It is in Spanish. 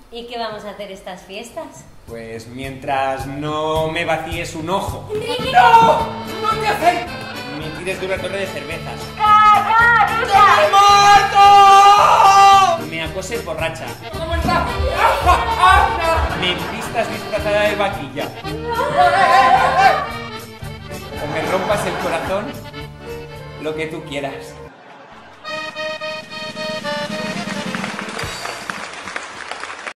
¿Y qué vamos a hacer estas fiestas? Pues mientras no me vacíes un ojo. ¡Enrique! ¡No! ¡No te acerques! Ni tires de una torre de cervezas. ¡Calla! ¡Te mato! Me acoses borracha. ¿Cómo está? Me pistas disfrazada de vaquilla. O me rompas el corazón, lo que tú quieras.